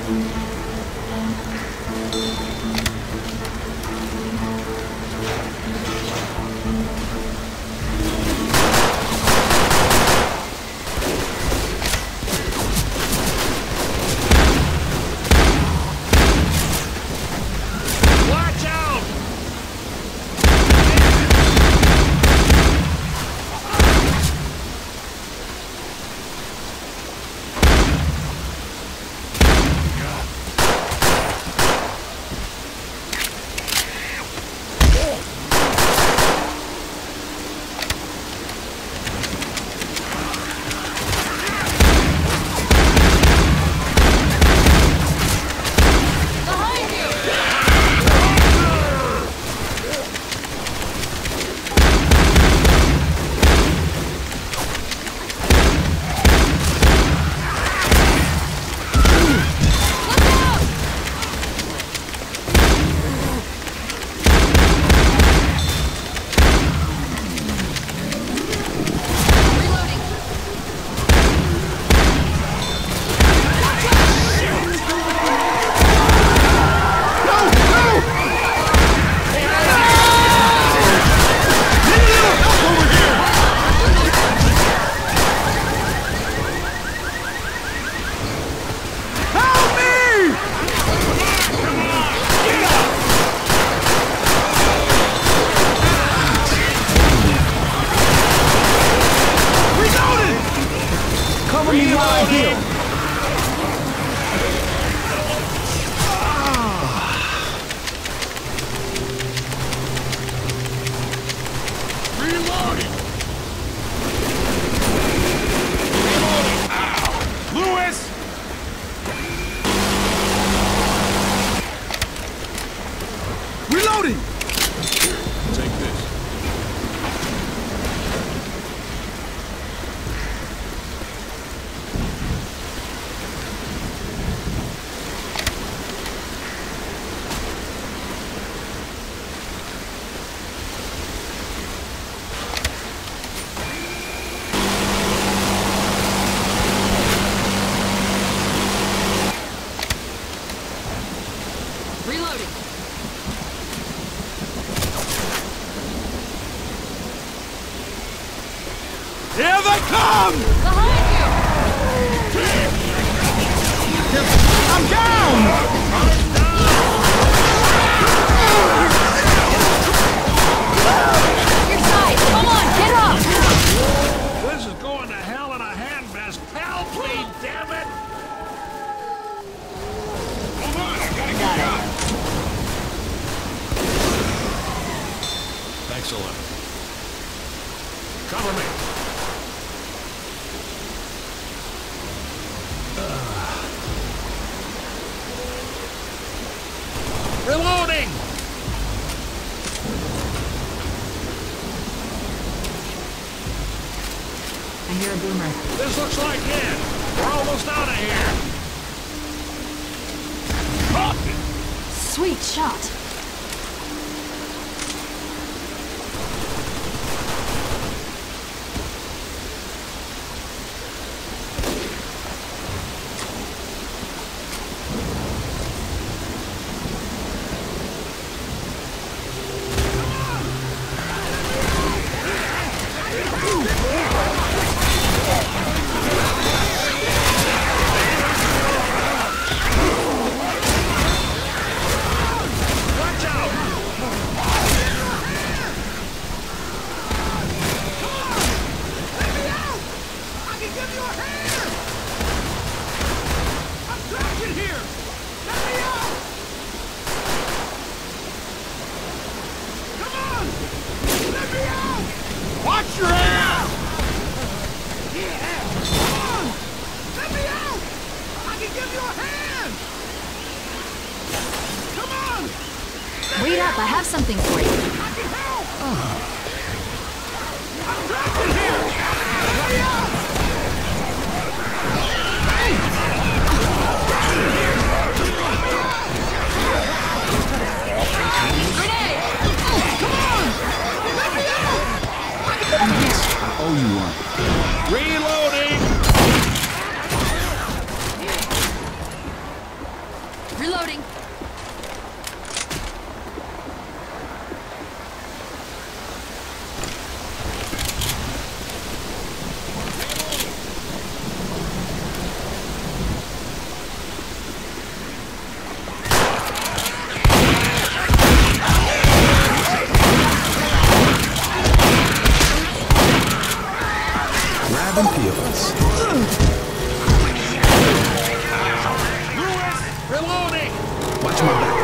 Here they come! Behind you! I'm down! Your side! Come on, get up! This is going to hell in a handbasket. Help me, damn it! Hold on, I gotta get out. Thanks a lot. Cover me. Reloading! I hear a boomer. This looks like it. We're almost out of here. Sweet shot. Watch your ass! Yeah! Come on! Let me out! I can give you a hand! Come on! Wait up, I have something for you. I can help! I'm trapped in here! Let me out! Grenade! Come on! Let me out! I'm hit. Oh, you want. Reloading! Reloading. Grabbing peels. Reloading! Watch my back.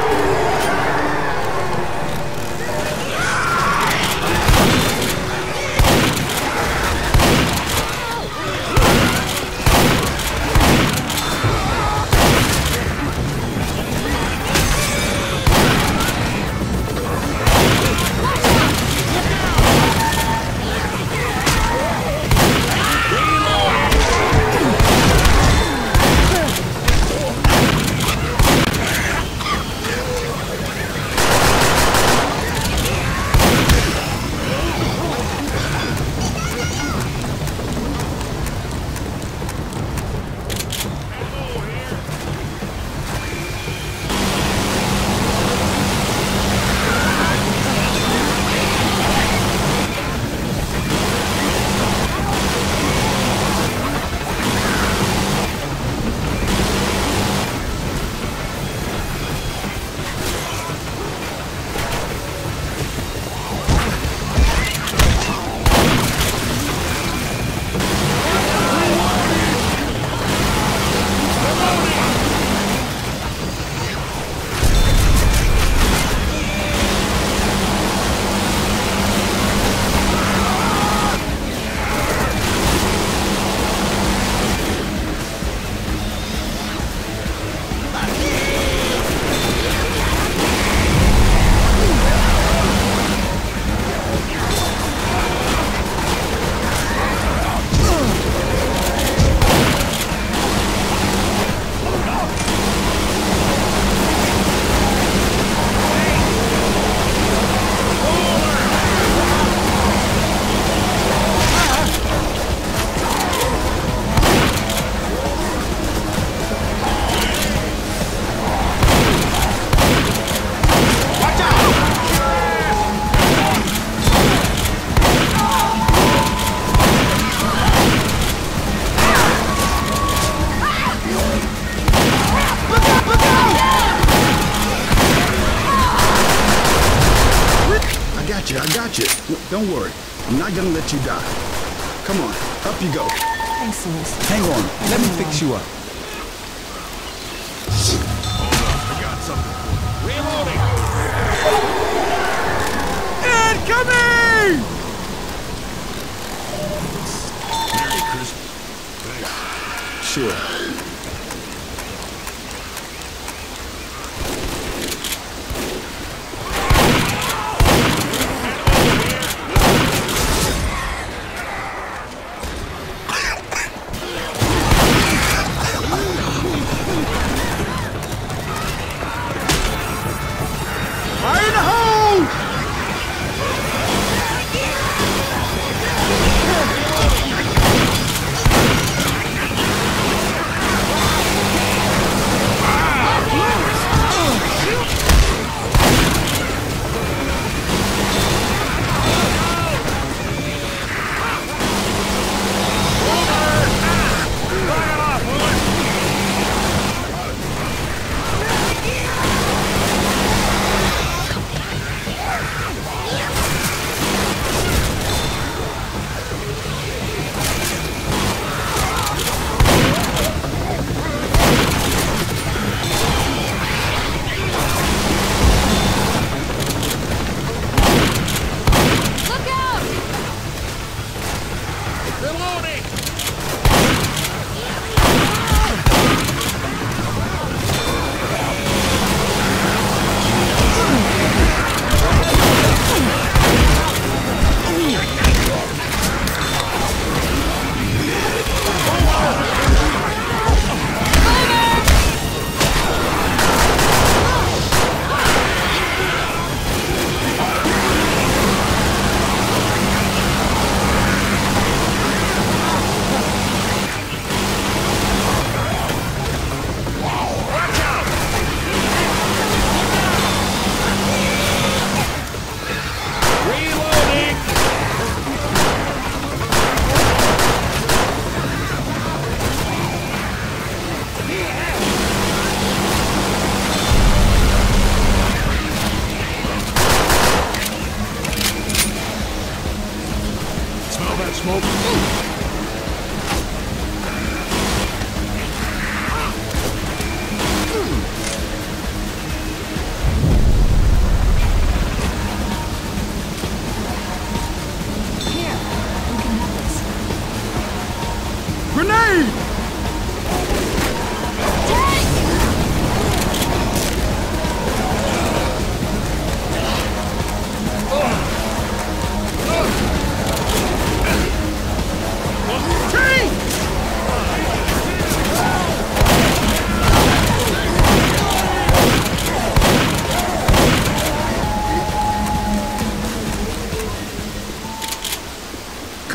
I got you. Don't worry. I'm not gonna let you die. Come on, up you go. Thanks, Louis. Hang on. Let me fix you up. I got something. Reloading! Incoming! Merry Christmas. Thanks. Sure. Fire in the hole!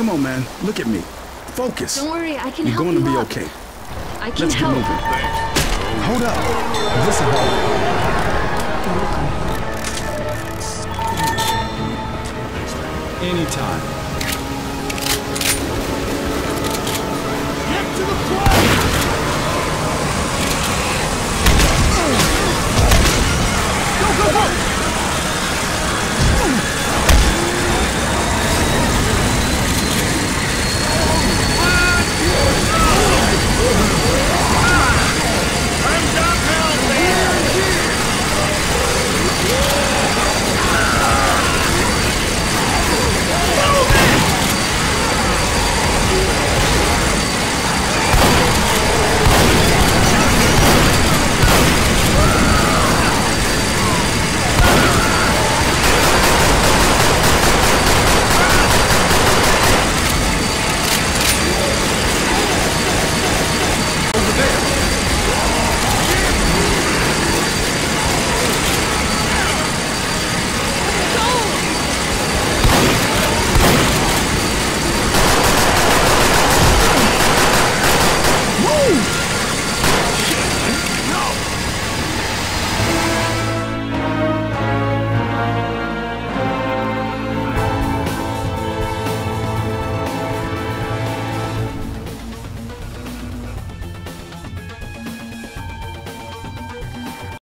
Come on, man. Look at me. Focus. Don't worry, I can You're help going to you be up. okay. I can Let's get help. moving. Hold up. This is Anytime.